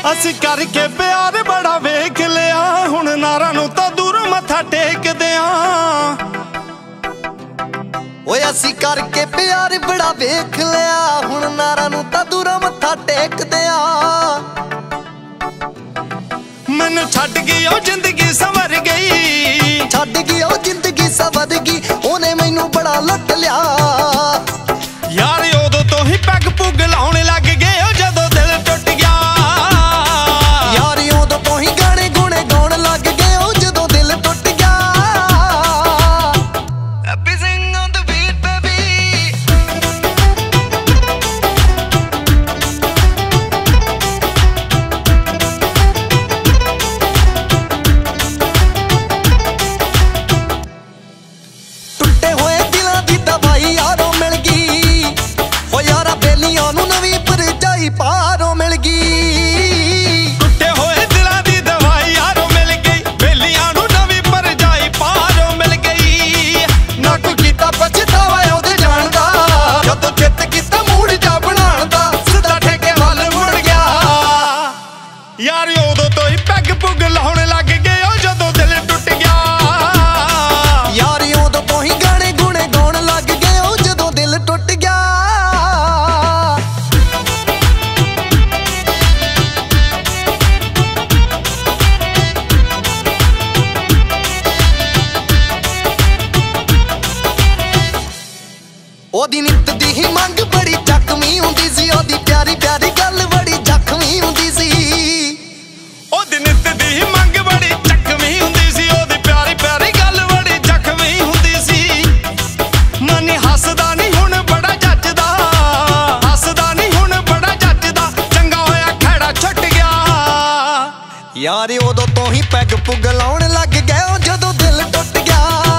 ਅਸੀਂ ਕਰਕੇ ਪਿਆਰ ਬੜਾ ਵੇਖ ਲਿਆ, ਹੁਣ ਨਾਰਾਂ ਨੂੰ ਤਾਂ ਦੂਰੋਂ ਮੱਥਾ ਟੇਕਦੇ ਆਂ। ਓਏ ਅਸੀਂ ਕਰਕੇ ਪਿਆਰ ਬੜਾ ਵੇਖ ਲਿਆ, ਹੁਣ ਨਾਰਾਂ ਨੂੰ ਤਾਂ ਦੂਰੋਂ ਮੱਥਾ ਟੇਕਦੇ ਆਂ। ਮੈਨੂੰ ਛੱਡ ਗਈ ਉਹ ਜ਼ਿੰਦਗੀ ਸੰਵਰ ਗਈ, ਛੱਡ ਗਈ ਉਹ ਜ਼ਿੰਦਗੀ ਸੰਵਰ ਗਈ, ਉਹਨੇ ਮੈਨੂੰ ਬੜਾ ਲੁੱਟ ਲਿਆ। ਯਾਰ ਉਦੋਂ ਤੋਂ ਹੀ ਪੈਗ ਪੁੱਗ ਲਾਉਣ ਲੱਗ ਗਏ ਉਹ ਜਦੋਂ ਦਿਲ ਟੁੱਟ ਗਿਆ। ਯਾਰ ਉਦੋਂ ਤੋਂ ਹੀ ਗਾਣੇ ਗੁਣੇ ਗਾਉਣ ਲੱਗ ਗਏ ਉਹ ਜਦੋਂ ਦਿਲ ਟੁੱਟ ਗਿਆ। Happy sing on the beat baby। ਟੁੱਟੇ ਹੋਏ ਦਿਲਾਂ ਦੀ ਦਵਾਈ ਯਾਰੋਂ ਮਿਲ ਗਈ, ਓ ਯਾਰਾ ਬੇਲੀਆਂ ਨੂੰ ਨਵੀਂ ਪਰਜਾਈ ਪਾਰੋਂ ਮਿਲ ਗਈ। ਟੁੱਟੇ ਹੋਏ ਦਿਲਾਂ ਦੀ ਦਵਾਈ ਯਾਰੋਂ ਮਿਲ ਗਈ, ਬੇਲੀਆਂ ਨੂੰ ਨਵੀਂ ਪਰਜਾਈ ਪਾਰੋਂ ਮਿਲ ਗਈ। ਨਾ ਕੋਈ ਕੀਤਾ ਪਛਤਾਵਾ ਉਹਦੇ ਜਾਣ ਦਾ, ਜਦੋਂ ਚਿੱਤ ਕੀਤਾ ਮੂਡ ਜਾ ਬਣਾਉਣ ਦਾ, ਸਿੱਧਾ ਠੇਕੇ ਵੱਲ ਮੁੜ ਗਿਆ। ਯਾਰ ਉਦੋਂ ਤੋਂ ਹੀ ਪੈਗ ਪੁੱਗ ਲਾਉਣ ਲੱਗ ਗਏ ਉਹ ਜਦੋਂ ਦਿਲ ਟੁੱਟ ਗਿਆ। ਯਾਰ ਉਦੋਂ ਤੋਂ ਹੀ ਗਾਣੇ ਗੁਣੇ ਗਾਉਣ ਲੱਗ ਗਏ ਉਹ ਜਦੋਂ ਦਿਲ ਟੁੱਟ ਗਿਆ। ਉਹਦੀ ਨਿੱਤ ਦੀ ਹੀ ਮੰਗ ਬੜੀ ਜ਼ਖਮੀ ਹੁੰਦੀ ਸੀ, ਉਹਦੀ ਪਿਆਰੀ ਪਿਆਰੀ ਗੱਲ ਬੜੀ ਜ਼ਖਮੀ ਹੁੰਦੀ ਸੀ। ਉਹਦੀ ਨਿੱਤ ਦੀ ਹੀ ਮੰਗ ਬੜੀ ਜ਼ਖਮੀ ਹੁੰਦੀ ਸੀ, ਉਹਦੀ ਪਿਆਰੀ ਪਿਆਰੀ ਗੱਲ ਬੜੀ ਜ਼ਖਮੀ ਹੁੰਦੀ ਸੀ। ਮਨ ਹੱਸਦਾ ਨਹੀਂ ਹੁਣ ਬੜਾ ਜੱਜਦਾ, ਹੱਸਦਾ ਨਹੀਂ ਹੁਣ ਬੜਾ ਜੱਜਦਾ, ਚੰਗਾ ਹੋਇਆ ਖਹਿੜਾ ਛੁੱਟ ਗਿਆ। ਯਾਰ ਉਦੋਂ ਤੋਂ ਹੀ ਪੈਗ ਪੁੱਗ ਲਾਉਣ ਲੱਗ ਗਏ ਉਹ ਜਦੋਂ ਦਿਲ ਟੁੱਟ ਗਿਆ।